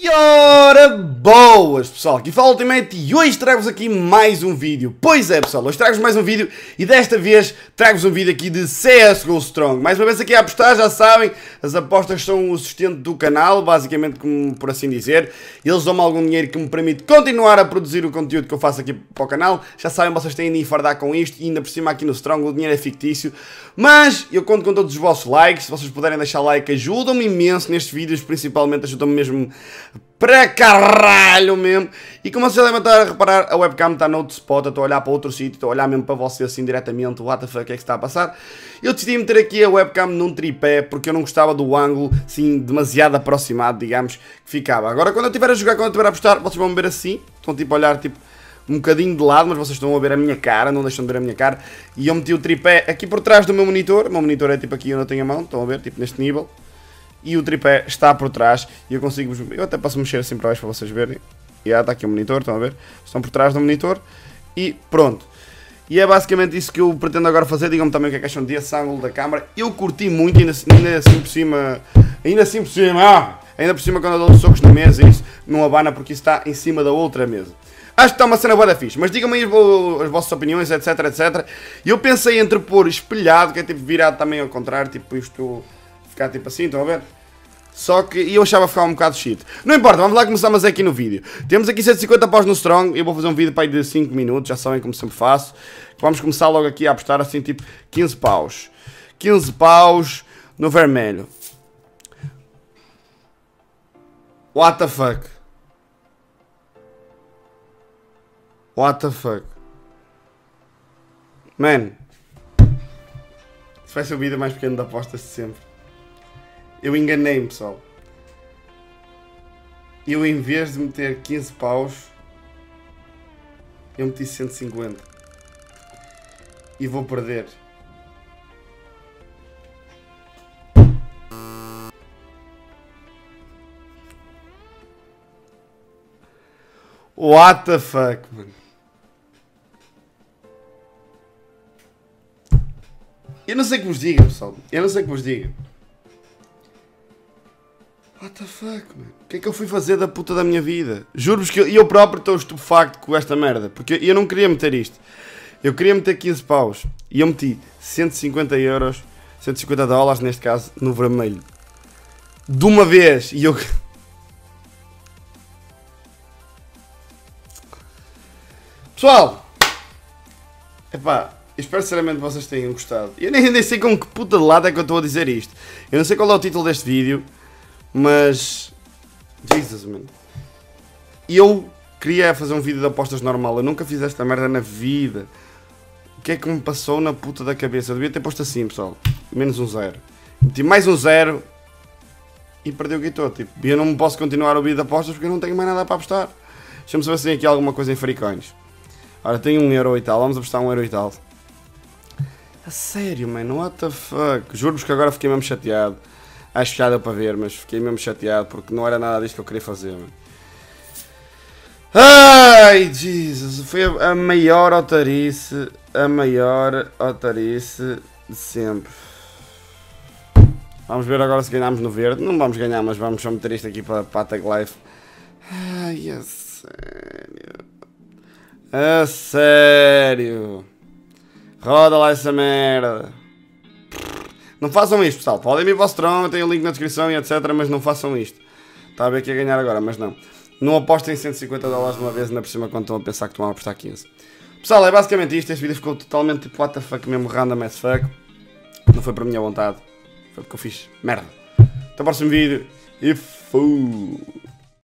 E ora, boas pessoal, aqui fala Ultimate e hoje trago-vos aqui mais um vídeo. Pois é pessoal, hoje trago-vos mais um vídeo e desta vez trago-vos um vídeo aqui de CSGO Strong. Mais uma vez aqui a apostar, já sabem, as apostas são o sustento do canal, basicamente como por assim dizer. Eles dão-me algum dinheiro que me permite continuar a produzir o conteúdo que eu faço aqui para o canal. Já sabem, vocês têm de enfardar com isto e ainda por cima aqui no Strong o dinheiro é fictício. Mas eu conto com todos os vossos likes, se vocês puderem deixar like ajudam-me imenso nestes vídeos, principalmente ajudam-me mesmo para caralho mesmo. E como vocês já devem estar a reparar, a webcam está noutro spot, eu estou a olhar para outro sítio, estou a olhar mesmo para vocês assim diretamente, what the fuck, o que é que está a passar? Eu decidi meter aqui a webcam num tripé, porque eu não gostava do ângulo, assim, demasiado aproximado, digamos, que ficava. Agora quando eu estiver a jogar, quando eu estiver a apostar, vocês vão me ver assim, estão tipo a olhar tipo um bocadinho de lado, mas vocês estão a ver a minha cara, não deixam de ver a minha cara. E eu meti o tripé aqui por trás do meu monitor, o meu monitor é tipo aqui onde eu tenho a mão, estão a ver, tipo neste nível. E o tripé está por trás e eu consigo, eu até posso mexer assim para baixo para vocês verem. E já está aqui o monitor, estão a ver? Estão por trás do monitor e pronto. E é basicamente isso que eu pretendo agora fazer. Digam-me também o que é que acham desse ângulo da câmara. Eu curti muito, ainda assim por cima, ainda por cima quando eu dou socos na mesa e isso não abana porque isso está em cima da outra mesa. Acho que está uma cena boa da fixe, mas digam-me aí as vossas opiniões, etc, etc. E eu pensei entre pôr espelhado, que é tipo virado também ao contrário, tipo isto ficar tipo assim, estão a ver? Só que eu achava ficar um bocado shit. Não importa, vamos lá começar, mas é aqui no vídeo. Temos aqui 150 paus no Strong, eu vou fazer um vídeo para aí de 5 minutos, já sabem como sempre faço. Vamos começar logo aqui a apostar assim tipo 15 paus. 15 paus no vermelho. What the fuck? What the fuck? Man. Isso vai ser o vídeo mais pequeno de apostas de sempre. Eu enganei-me, pessoal. Eu, em vez de meter 15 paus, eu meti 150. E vou perder. What the fuck, mano? Eu não sei o que vos diga, pessoal. Eu não sei o que vos diga. What the fuck, mano? O que é que eu fui fazer da puta da minha vida? Juro-vos que eu próprio estou estupefacto com esta merda. Porque eu não queria meter isto. Eu queria meter 15 paus. E eu meti 150 euros, 150 dólares neste caso, no vermelho. De uma vez. E eu... Pessoal! Epá, eu espero sinceramente que vocês tenham gostado. Eu nem sei com que puta de lado é que eu estou a dizer isto. Eu não sei qual é o título deste vídeo. Mas... Jesus, mano. Eu queria fazer um vídeo de apostas normal. Eu nunca fiz esta merda na vida. O que é que me passou na puta da cabeça? Eu devia ter posto assim, pessoal. Menos um 0. Meti mais um 0. E perdi o guitou. Tipo, eu não posso continuar o vídeo de apostas porque eu não tenho mais nada para apostar. Deixa-me saber se tem aqui alguma coisa em Freecoins. Ora, tenho 1 euro e tal. Vamos apostar 1 euro e tal. A sério, mano. What the fuck? Juro-vos que agora fiquei mesmo chateado. Acho que já deu para ver, mas fiquei mesmo chateado porque não era nada disto que eu queria fazer, mano. Ai, Jesus, foi a maior otarice de sempre. Vamos ver agora se ganhamos no verde. Não vamos ganhar, mas vamos só meter isto aqui para a Tag Life. Ai, a sério. A sério. Roda lá essa merda. Não façam isto, pessoal. Podem ir para o Strong, tem o link na descrição e etc. Mas não façam isto. Está a ver que ia ganhar agora, mas não. Não apostem 150 dólares de uma vez, ainda por cima quando estão a pensar que estão a apostar 15. Pessoal, é basicamente isto. Este vídeo ficou totalmente tipo what the fuck, mesmo random as fuck. Não foi por minha vontade. Foi porque eu fiz merda. Até o próximo vídeo. E fui.